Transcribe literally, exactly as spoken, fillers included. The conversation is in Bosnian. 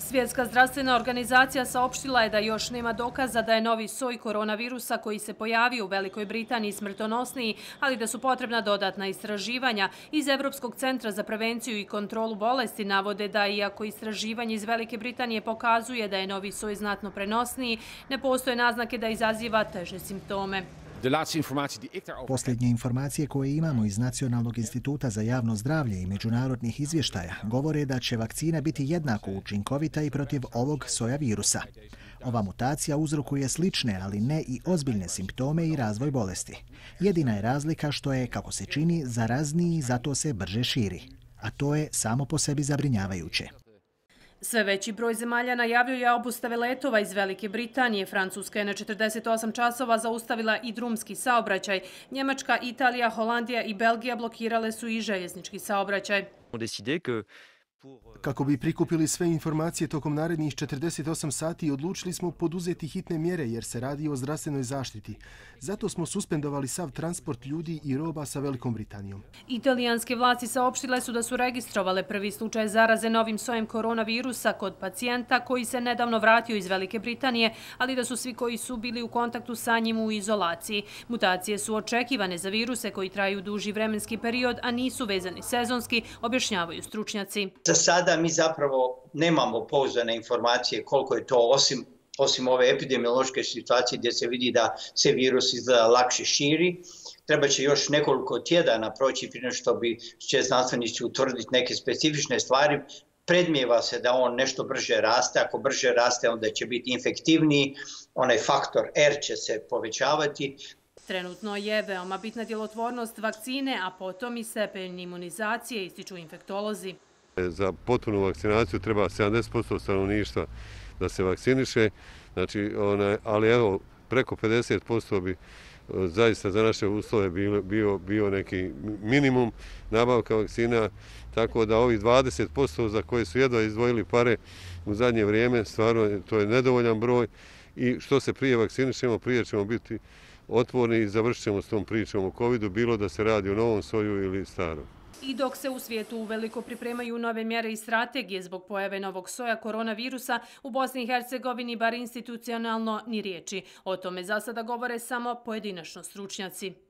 Svjetska zdravstvena organizacija saopštila je da još nema dokaza da je novi soj koronavirusa koji se pojavio u Velikoj Britaniji smrtonosniji, ali da su potrebna dodatna istraživanja. Iz Evropskog centra za prevenciju i kontrolu bolesti navode da iako istraživanje iz Velike Britanije pokazuje da je novi soj znatno prenosniji, ne postoje naznake da izaziva teže simptome. Posljednje informacije koje imamo iz Nacionalnog instituta za javno zdravlje i međunarodnih izvještaja govore da će vakcina biti jednako učinkovita i protiv ovog soja virusa. Ova mutacija uzrokuje slične, ali ne i ozbiljne simptome i razvoj bolesti. Jedina je razlika što je, kako se čini, zarazniji i zato se brže širi. A to je samo po sebi zabrinjavajuće. Sve veći broj zemalja najavljuje obustave letova iz Velike Britanije. Francuska je na četrdeset osam časova zaustavila i drumski saobraćaj. Njemačka, Italija, Holandija i Belgija blokirale su i željeznički saobraćaj. Kako bi prikupili sve informacije tokom narednih četrdeset osam sati, odlučili smo poduzeti hitne mjere jer se radi o zdravstvenoj zaštiti. Zato smo suspendovali sav transport ljudi i roba sa Velikom Britanijom. Italijanske vlasti saopštile su da su registrovale prvi slučaj zaraze novim sojem koronavirusa kod pacijenta koji se nedavno vratio iz Velike Britanije, ali da su svi koji su bili u kontaktu sa njim u izolaciji. Mutacije su očekivane za viruse koji traju duži vremenski period, a nisu vezani sezonski, objašnjavaju stručnjaci. Za sada mi zapravo nemamo pouzdane informacije koliko je to, osim, osim ove epidemiološke situacije gdje se vidi da se virus izgleda lakše širi. Treba će još nekoliko tjedana proći prije što bi će znanstvenici utvrditi neke specifične stvari. Predmijeva se da on nešto brže raste, ako brže raste onda će biti infektivniji, onaj faktor R će se povećavati. Trenutno je veoma bitna djelotvornost vakcine, a potom i stepen imunizacije, ističu infektolozi. Za potpunu vakcinaciju treba sedamdeset posto stanovništva da se vakciniše, znači, onaj, ali evo, preko pedeset posto bi zaista za naše uslove bio, bio, bio neki minimum nabavka vakcina, tako da ovih dvadeset posto za koje su jedva izdvojili pare u zadnje vrijeme, stvarno to je nedovoljan broj i što se prije vakcinišemo, prije ćemo biti otvorni i završit ćemo s tom pričom o covidu, bilo da se radi o novom soju ili starom. I dok se u svijetu uveliko pripremaju nove mjere i strategije zbog pojave novog soja koronavirusa, u Bosni i Hercegovini bar institucionalno ni riječi. O tome za sada govore samo pojedinačno stručnjaci.